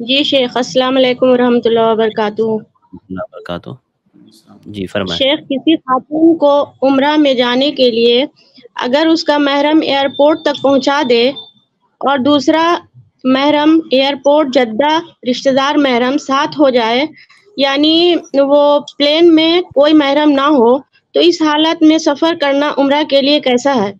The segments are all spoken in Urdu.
جی شیخ، السلام علیکم ورحمۃ اللہ وبرکاتہ۔ جی فرمائیں۔ شیخ، کسی خاتون کو عمرہ میں جانے کے لیے اگر اس کا محرم ایئرپورٹ تک پہنچا دے اور دوسرا محرم ایئرپورٹ جدہ رشتہ دار محرم ساتھ ہو جائے، یعنی وہ پلین میں کوئی محرم نہ ہو، تو اس حالت میں سفر کرنا عمرہ کے لیے کیسا ہے؟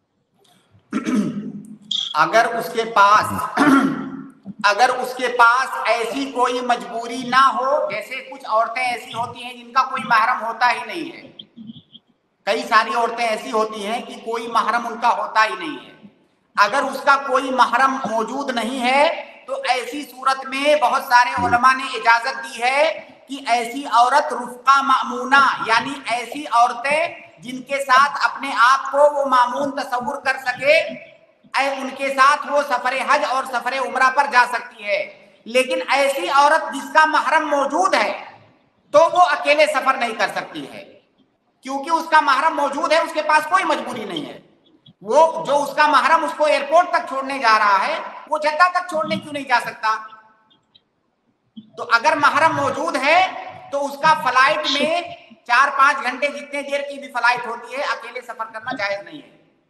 اگر اس کے پاس ایسی کوئی مجبوری نہ ہو، جیسے کچھ عورتیں ایسی ہوتی ہیں جن کا کوئی محرم ہوتا ہی نہیں ہے، کئی ساری عورتیں ایسی ہوتی ہیں کہ کوئی محرم ان کا ہوتا ہی نہیں ہے، اگر اس کا کوئی محرم موجود نہیں ہے تو ایسی صورت میں بہت سارے علماء نے اجازت دی ہے کہ ایسی عورت رفقہ مأمونہ، یعنی ایسی عورتیں جن کے ساتھ اپنے آپ کو وہ مامون تصور کر سکے، ان کے ساتھ وہ سفر حج اور سفر عمرہ پر جا سکتی ہے۔ لیکن ایسی عورت جس کا محرم موجود ہے تو وہ اکیلے سفر نہیں کر سکتی ہے، کیونکہ اس کا محرم موجود ہے، اس کے پاس کوئی مجبوری نہیں ہے۔ وہ جو اس کا محرم اس کو ایئرپورٹ تک چھوڑنے جا رہا ہے، وہ جدہ تک چھوڑنے کیوں نہیں جا سکتا؟ تو اگر محرم موجود ہے تو اس کا فلائٹ میں 4-5 گھنٹے جتنے دیر کی بھی فلائٹ ہوتی ہے، اکیلے سفر کرنا جائز نہیں ہے۔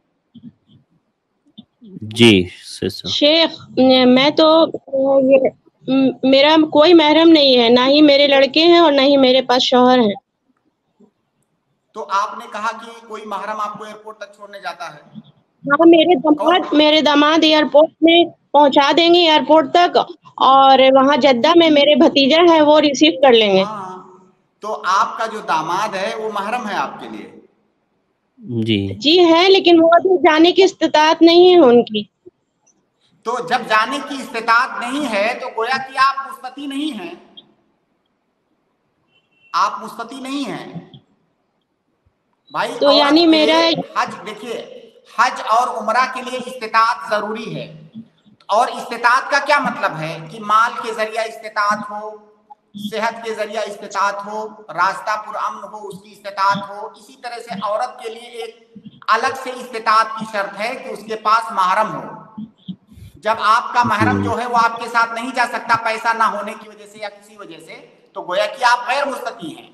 جی شیخ، میں تو میرا کوئی محرم نہیں ہے، نہ ہی میرے لڑکے ہیں اور نہ ہی میرے پاس شوہر ہیں۔ تو آپ نے کہا کہ کوئی محرم آپ کو ایئرپورٹ تک چھوڑنے جاتا ہے؟ ہاں، میرے داماد ایئرپورٹ میں پہنچا دیں گے ایئرپورٹ تک، اور وہاں جدہ میں میرے بھتیجا ہے، وہ ریسیو کر لیں گے۔ ہاں، تو آپ کا جو داماد ہے وہ محرم ہے آپ کے لیے؟ جی ہے، لیکن وہ ابھی جانے کی استطاعت نہیں ہے ان کی۔ تو جب جانے کی استطاعت نہیں ہے تو گویا کہ آپ مستطیع نہیں ہیں، آپ مستطیع نہیں ہیں بھائی۔ تو یعنی میرا حج، دیکھیے، حج اور عمرہ کے لیے استطاعت ضروری ہے، اور استطاعت کا کیا مطلب ہے کہ مال کے ذریعہ استطاعت ہو، صحت کے ذریعہ استطاعت ہو، راستہ پرامن ہو، اس کی استطاعت ہو۔ اسی طرح سے عورت کے لیے ایک الگ سے استطاعت کی شرط ہے کہ اس کے پاس محرم ہو۔ جب آپ کا محرم جو ہے وہ آپ کے ساتھ نہیں جا سکتا پیسہ نہ ہونے کی وجہ سے یا کسی وجہ سے، تو گویا کہ آپ غیر مستطیع ہیں۔